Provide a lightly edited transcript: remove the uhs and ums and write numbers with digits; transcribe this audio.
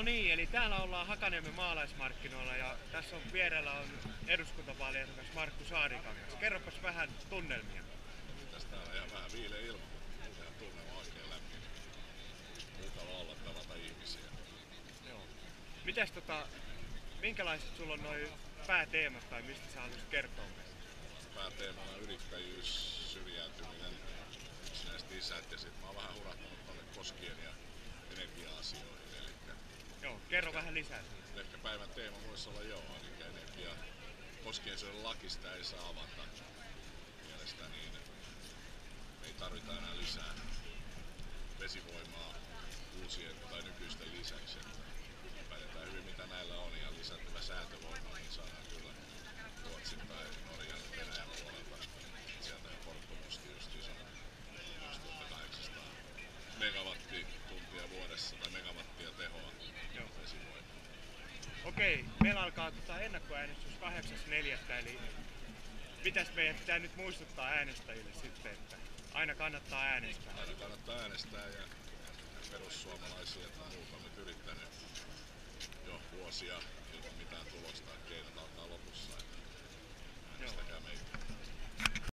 niin, eli täällä ollaan Hakaniemen maalaismarkkinoilla ja tässä on vierellä on eduskuntavaaliehdokas Markku Saarikangas. Kerropas vähän tunnelmia. Tästä on ihan vähän viileä ilma, mutta ihan tunnelma oikein lämmin. Mukava olla tavata ihmisiä. Joo. Mites minkälaiset sulla on noi pääteemat tai mistä sä haluaisit kertoa meille? Pääteemana yrittäjyys, syrjäytyminen, yksinäiset isät ja sit mä oon vähän hurahtanut tonne koskien ja energia-asioihin. Joo, kerro vähän lisää siitä. Ehkä päivän teema voisi olla eli energia. Koskiensuojelun lakista ei saa avata. Mielestäni ei tarvita enää lisää vesivoimaa uusien tai nykyisten lisäksi. Päätetään hyvin mitä näillä on ja lisättävä säätövoima, niin saadaan kyllä Ruotsin tai Norjan ja Venäjän puolelta. Sieltä Fortumusti just iso 2800 megawattituntia vuodessa tai megawattia tehoa vesivoimaa. Okei, meillä alkaa ennakkoäänestys 8.4. eli mitäs meidän pitää nyt muistuttaa äänestäjille sitten, että aina kannattaa äänestää. Aina kannattaa äänestää ja perussuomalaisia että muuta on nyt yrittänyt jo vuosia ilman mitään tulosta, keinot alkaa lopussa. Äänestäkää meitä.